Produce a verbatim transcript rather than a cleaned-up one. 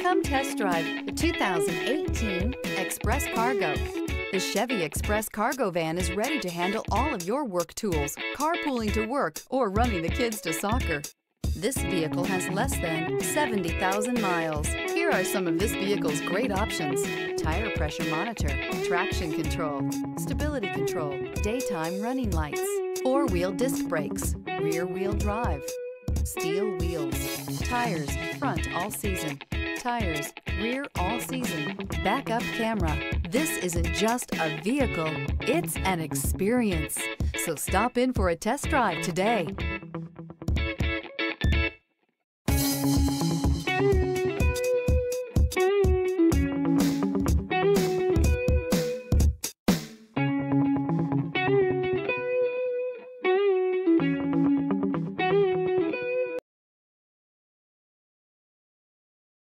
Come test drive the two thousand eighteen Express Cargo. The Chevy Express Cargo van is ready to handle all of your work tools, carpooling to work, or running the kids to soccer. This vehicle has less than seventy thousand miles. Here are some of this vehicle's great options: tire pressure monitor, traction control, stability control, daytime running lights, four-wheel disc brakes, rear-wheel drive, steel wheels, tires front all season, tires rear all season, backup camera. This isn't just a vehicle, it's an experience. So stop in for a test drive today.